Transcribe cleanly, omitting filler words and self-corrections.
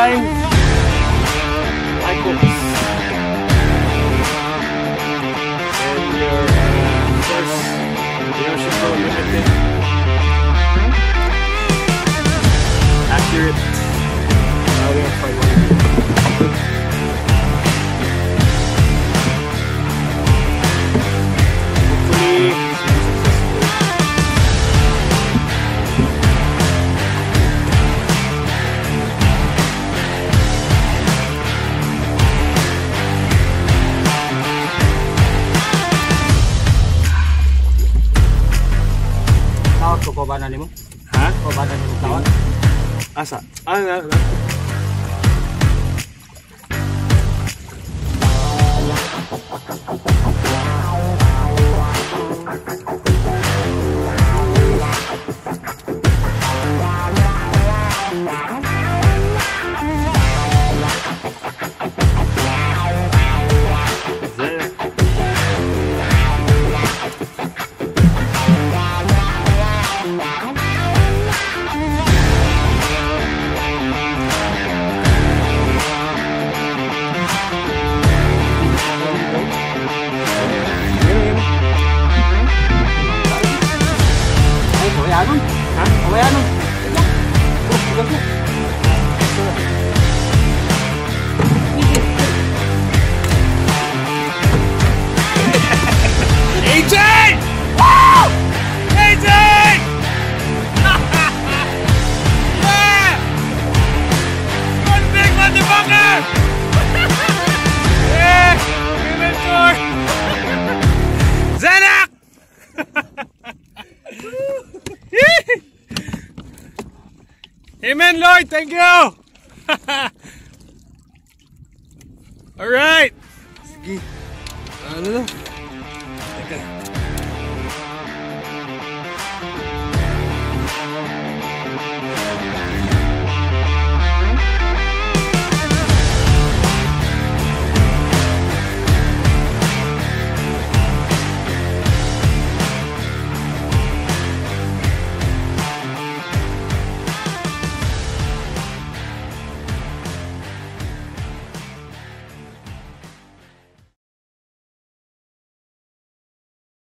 time. My cooks. And your, of course, Yoshiko Limited. Accurate. We have 5 hopefully tawag ko pa ba na nimo? ha? O ba na nimo tawag? Asa? AJ! Woo! AJ! Yeah! One big motherfucker! Yeah! Inventor! Zenak! Amen, Lloyd. Thank you. All right. Sige. Ano na? Teka.